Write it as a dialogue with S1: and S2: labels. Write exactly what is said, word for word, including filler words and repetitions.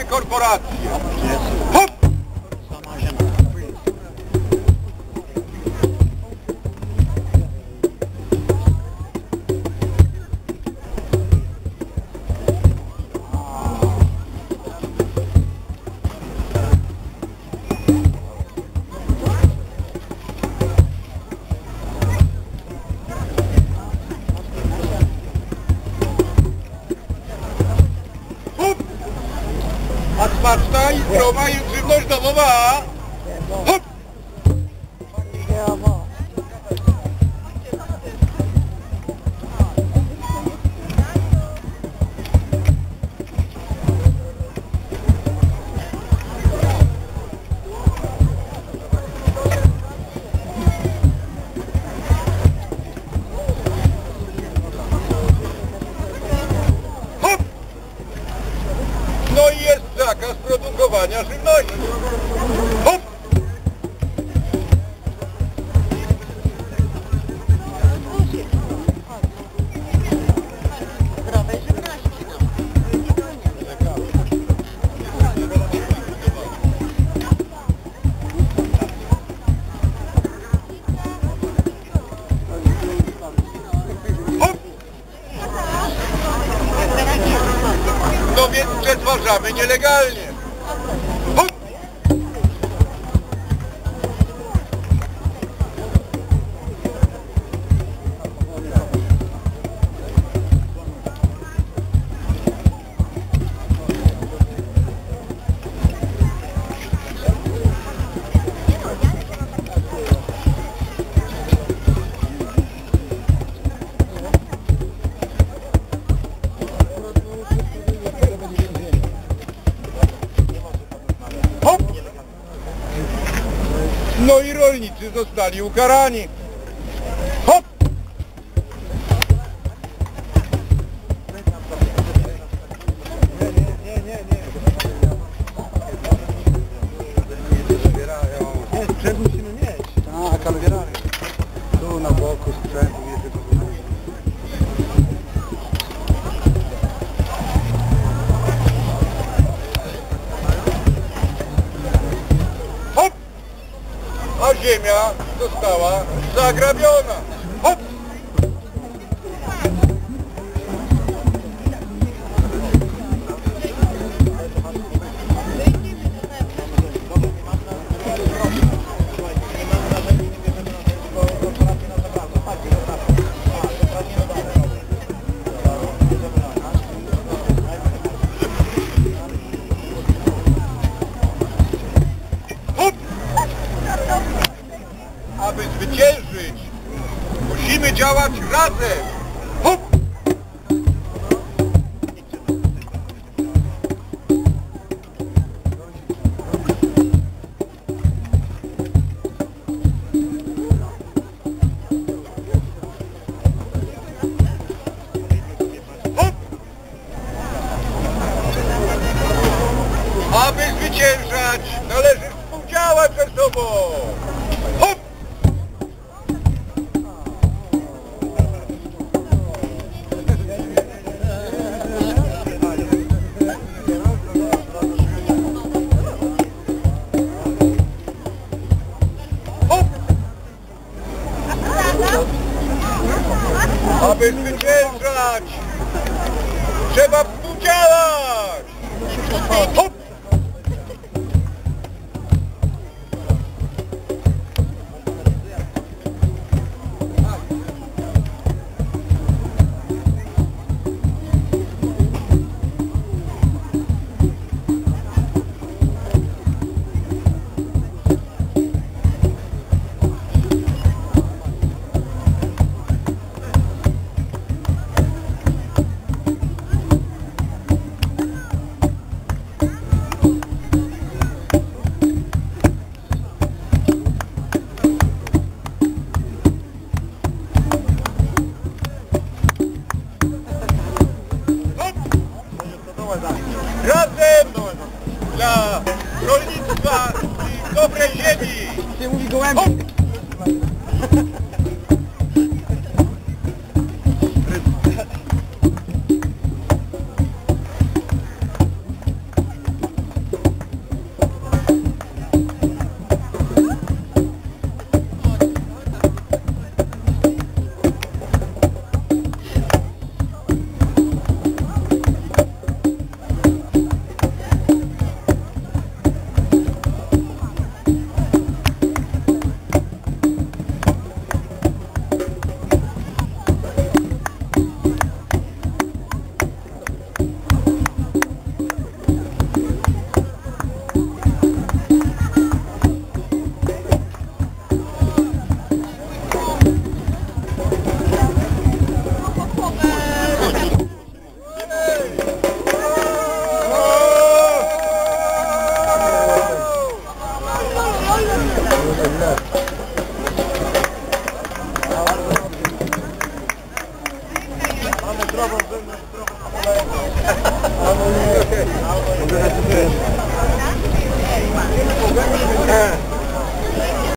S1: korporacji. Hop! A smaczna i zdrowa i żywność domowa. Hop! No i jest zakaz produkowania żywności. Hop! Hop! No więc przetwarzamy nielegalnie. Hop! Hop! No i rolnicy zostali ukarani. Hop!
S2: Nie, sprzęt musimy mieć. Tak, ale wieramy. Tu na boku sprzęt, wiecie, to
S1: Hop! A ziemia została zagrabiona. Hop! Hop! Aby zwyciężyć, musimy działać razem. Hop! Hop! Aby zwyciężać, należy współdziałać ze sobą. Hop! Hop! Aby zwyciężać, trzeba współdziałać. Hop! Razem dla rolnictwa i dobrej ziemi!
S2: Ty mówi gołębi.
S1: Hop!